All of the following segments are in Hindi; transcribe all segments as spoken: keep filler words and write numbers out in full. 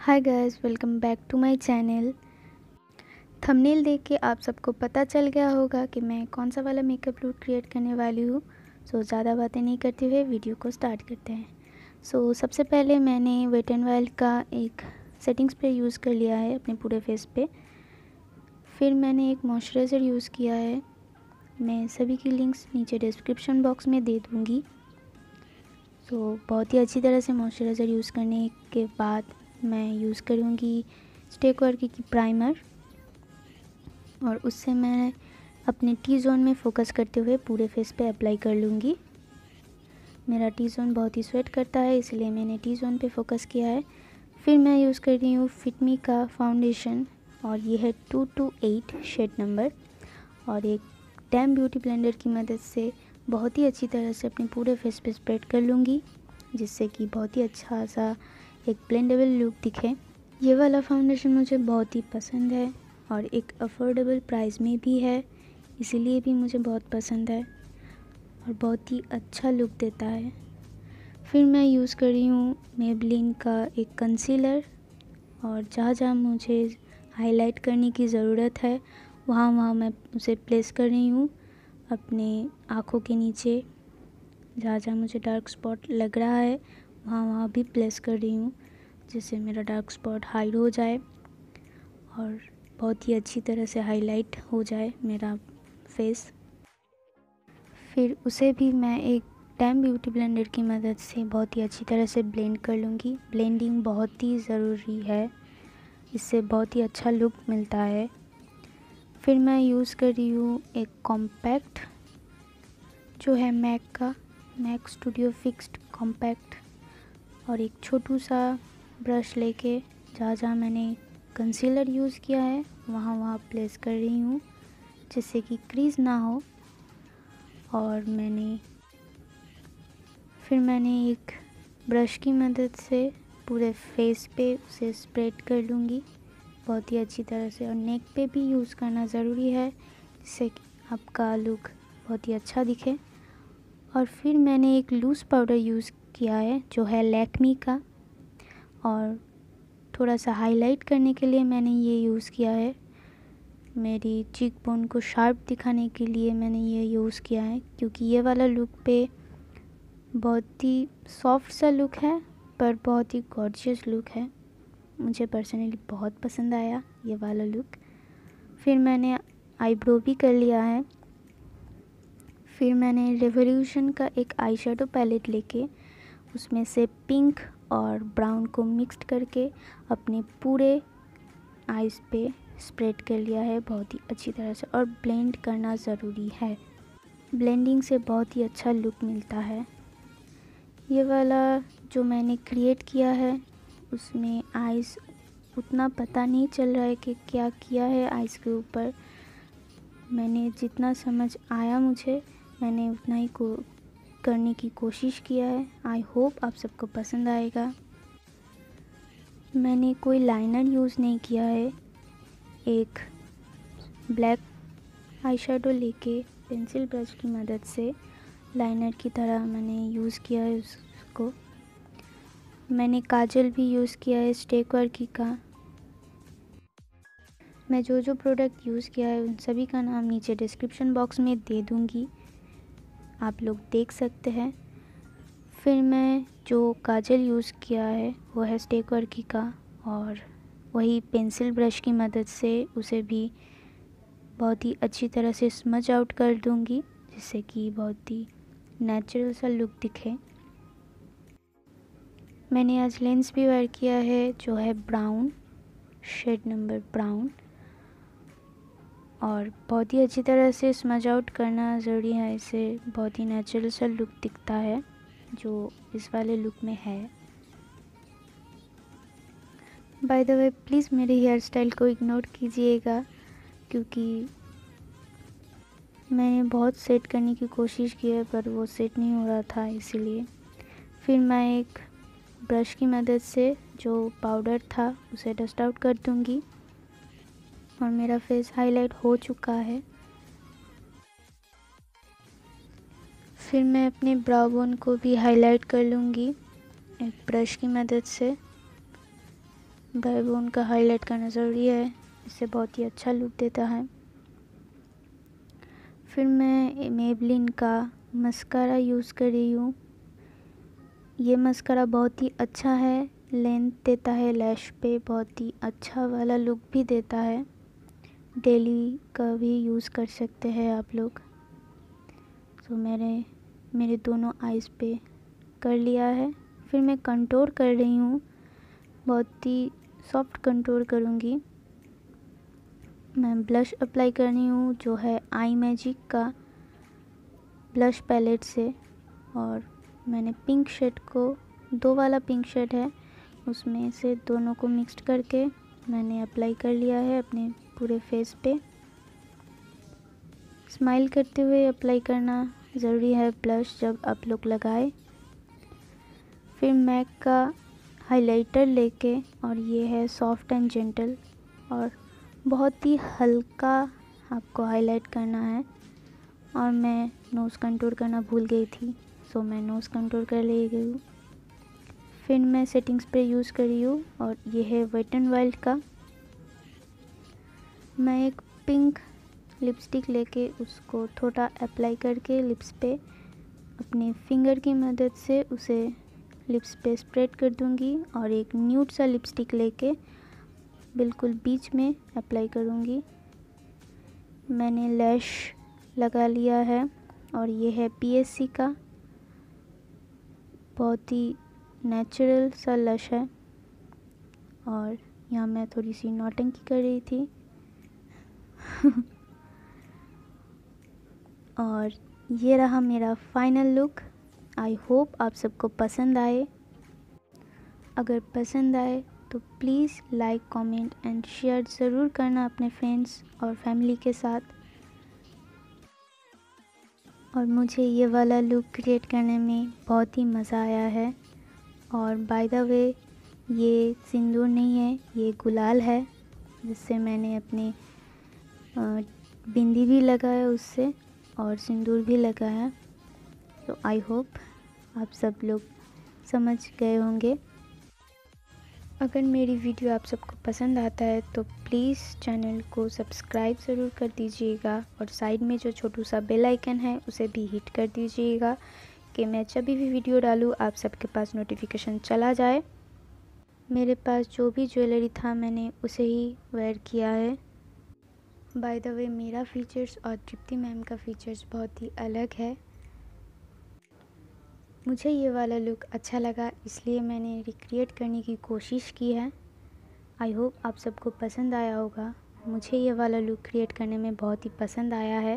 Hi guys, welcome back to my channel. Thumbnail देख के आप सबको पता चल गया होगा कि मैं कौन सा वाला मेकअप लुक क्रिएट करने वाली हूँ। सो ज़्यादा बातें नहीं करते हुए वीडियो को स्टार्ट करते हैं। सो सबसे पहले मैंने वेट एंड वाइल्ड का एक सेटिंग स्प्रे यूज़ कर लिया है अपने पूरे फेस पे। फिर मैंने एक मॉइस्चराइज़र यूज़ किया है। मैं सभी की लिंक्स नीचे डिस्क्रिप्शन बॉक्स में दे दूँगी। सो बहुत ही अच्छी तरह से मॉइस्चराइज़र यूज़ करने के बाद मैं यूज़ करूँगी स्टेकवर्क की प्राइमर, और उससे मैं अपने टी जोन में फ़ोकस करते हुए पूरे फेस पे अप्लाई कर लूँगी। मेरा टी जोन बहुत ही स्वेट करता है, इसलिए मैंने टी जोन पे फोकस किया है। फिर मैं यूज़ कर रही हूँ फिटमी का फाउंडेशन, और ये है two two eight shade number, और एक डैम ब्यूटी ब्लेंडर की मदद से बहुत ही अच्छी तरह से अपने पूरे फेस पे स्प्रेड कर लूँगी, जिससे कि बहुत ही अच्छा सा एक ब्लेंडेबल लुक दिखे। ये वाला फाउंडेशन मुझे बहुत ही पसंद है और एक अफोर्डेबल प्राइस में भी है, इसीलिए भी मुझे बहुत पसंद है और बहुत ही अच्छा लुक देता है। फिर मैं यूज़ कर रही हूँ मेबलिन का एक कंसीलर, और जहाँ जहाँ मुझे हाईलाइट करने की ज़रूरत है वहाँ वहाँ मैं उसे प्लेस कर रही हूँ अपने आँखों के नीचे। जहाँ जहाँ मुझे डार्क स्पॉट लग रहा है वहाँ वहाँ भी प्लेस कर रही हूँ, जिससे मेरा डार्क स्पॉट हाइड हो जाए और बहुत ही अच्छी तरह से हाईलाइट हो जाए मेरा फेस। फिर उसे भी मैं एक डैम ब्यूटी ब्लेंडर की मदद से बहुत ही अच्छी तरह से ब्लेंड कर लूँगी। ब्लेंडिंग बहुत ही ज़रूरी है, इससे बहुत ही अच्छा लुक मिलता है। फिर मैं यूज़ कर रही हूँ एक कॉम्पैक्ट, जो है मैक का मैक स्टूडियो फिक्स्ड कॉम्पैक्ट, और एक छोटू सा ब्रश लेके जहाँ जहाँ मैंने कंसीलर यूज़ किया है वहाँ वहाँ प्लेस कर रही हूँ, जिससे कि क्रीज ना हो। और मैंने फिर मैंने एक ब्रश की मदद से पूरे फेस पे उसे स्प्रेड कर लूँगी बहुत ही अच्छी तरह से, और नेक पे भी यूज़ करना ज़रूरी है, जिससे कि आपका लुक बहुत ही अच्छा दिखे। और फिर मैंने एक लूज़ पाउडर यूज़ किया है जो है लैक्मी का, और थोड़ा सा हाईलाइट करने के लिए मैंने ये यूज़ किया है। मेरी चीक बोन को शार्प दिखाने के लिए मैंने ये यूज़ किया है, क्योंकि ये वाला लुक पे बहुत ही सॉफ्ट सा लुक है पर बहुत ही गॉर्जियस लुक है। मुझे पर्सनली बहुत पसंद आया ये वाला लुक। फिर मैंने आईब्रो भी कर लिया है। फिर मैंने रेवोल्यूशन का एक आई शेडो पैलेट लेके उसमें से पिंक और ब्राउन को मिक्स्ड करके अपने पूरे आईज़ पे स्प्रेड कर लिया है बहुत ही अच्छी तरह से, और ब्लेंड करना ज़रूरी है। ब्लेंडिंग से बहुत ही अच्छा लुक मिलता है। ये वाला जो मैंने क्रिएट किया है उसमें आईज़ उतना पता नहीं चल रहा है कि क्या किया है आईज़ के ऊपर। मैंने जितना समझ आया मुझे मैंने उतना ही को करने की कोशिश किया है। आई होप आप सबको पसंद आएगा। मैंने कोई लाइनर यूज़ नहीं किया है। एक ब्लैक आई शेडो लेके पेंसिल ब्रश की मदद से लाइनर की तरह मैंने यूज़ किया है उसको। मैंने काजल भी यूज़ किया है स्टेकवर्क का। मैं जो जो प्रोडक्ट यूज़ किया है उन सभी का नाम नीचे डिस्क्रिप्शन बॉक्स में दे दूँगी, आप लोग देख सकते हैं। फिर मैं जो काजल यूज़ किया है वो है स्टेकवर्क का, और वही पेंसिल ब्रश की मदद से उसे भी बहुत ही अच्छी तरह से स्मज आउट कर दूँगी, जिससे कि बहुत ही नेचुरल सा लुक दिखे। मैंने आज लेंस भी वेयर किया है जो है ब्राउन शेड नंबर ब्राउन, और बहुत ही अच्छी तरह से स्मज आउट करना ज़रूरी है, इससे बहुत ही नेचुरल सा लुक दिखता है जो इस वाले लुक में है। बाय द वे प्लीज़ मेरे हेयर स्टाइल को इग्नोर कीजिएगा, क्योंकि मैंने बहुत सेट करने की कोशिश की है पर वो सेट नहीं हो रहा था, इसीलिए। फिर मैं एक ब्रश की मदद से जो पाउडर था उसे डस्ट आउट कर दूँगी, और मेरा फेस हाईलाइट हो चुका है। फिर मैं अपने ब्राउ बोन को भी हाईलाइट कर लूँगी एक ब्रश की मदद से। बैकबोन का हाईलाइट करना ज़रूरी है, इससे बहुत ही अच्छा लुक देता है। फिर मैं मेबलिन का मस्कारा यूज़ कर रही हूँ। ये मस्कारा बहुत ही अच्छा है, लेंथ देता है लैश पे, बहुत ही अच्छा वाला लुक भी देता है। डेली का भी यूज़ कर सकते हैं आप लोग। तो मेरे मेरे दोनों आइज़ पे कर लिया है। फिर मैं कंटूर कर रही हूँ, बहुत ही सॉफ्ट कंटूर करूँगी। मैं ब्लश अप्लाई कर रही हूँ जो है आई मैजिक का ब्लश पैलेट से, और मैंने पिंक शेड को, दो वाला पिंक शेड है, उसमें से दोनों को मिक्स करके मैंने अप्लाई कर लिया है अपने पूरे फेस पे। स्माइल करते हुए अप्लाई करना ज़रूरी है ब्लश जब आप लोग लगाए। फिर मैक का हाइलाइटर लेके, और ये है सॉफ्ट एंड जेंटल, और बहुत ही हल्का आपको हाईलाइट करना है। और मैं नोज़ कंटूर करना भूल गई थी, सो मैं नोज़ कंटूर कर ले गई हूँ। फिर मैं सेटिंग स्प्रे यूज़ कर रही हूँ, और ये है वेट एंड वाइल्ड का। मैं एक पिंक लिपस्टिक लेके उसको थोड़ा अप्लाई करके लिप्स पे अपने फिंगर की मदद से उसे लिप्स पे स्प्रेड कर दूँगी, और एक न्यूड सा लिपस्टिक लेके बिल्कुल बीच में अप्लाई करूँगी। मैंने लैश लगा लिया है, और ये है पीएससी का, बहुत ही नेचुरल सा लश है। और यहाँ मैं थोड़ी सी नौटंकी कर रही थी। और ये रहा मेरा फाइनल लुक। आई होप आप सबको पसंद आए। अगर पसंद आए तो please like, comment and share ज़रूर करना अपने फ्रेंड्स और फैमिली के साथ। और मुझे ये वाला लुक क्रिएट करने में बहुत ही मज़ा आया है। और बाय द वे, ये सिंदूर नहीं है, ये गुलाल है, जिससे मैंने अपने बिंदी भी लगाया उससे, और सिंदूर भी लगाया। तो आई होप आप सब लोग समझ गए होंगे। अगर मेरी वीडियो आप सबको पसंद आता है तो प्लीज़ चैनल को सब्सक्राइब ज़रूर कर दीजिएगा, और साइड में जो छोटू सा बेल आइकन है उसे भी हिट कर दीजिएगा कि मैं जब भी वीडियो डालूँ आप सबके पास नोटिफिकेशन चला जाए। मेरे पास जो भी ज्वेलरी था मैंने उसे ही वेयर किया है। बाय द वे, मेरा फीचर्स और तृप्ति मैम का फीचर्स बहुत ही अलग है। मुझे ये वाला लुक अच्छा लगा, इसलिए मैंने रिक्रिएट करने की कोशिश की है। आई होप आप सबको पसंद आया होगा। मुझे ये वाला लुक क्रिएट करने में बहुत ही पसंद आया है।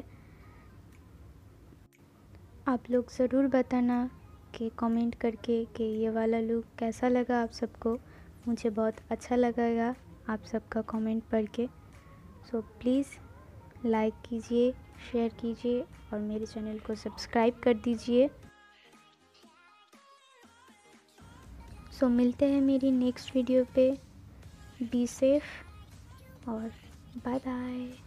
आप लोग ज़रूर बताना कि कमेंट करके कि ये वाला लुक कैसा लगा आप सबको। मुझे बहुत अच्छा लगेगा आप सबका कमेंट पढ़ के। सो प्लीज़ लाइक कीजिए, शेयर कीजिए, और मेरे चैनल को सब्सक्राइब कर दीजिए। सो so, मिलते हैं मेरी नेक्स्ट वीडियो पे। बी सेफ और बाय बाय।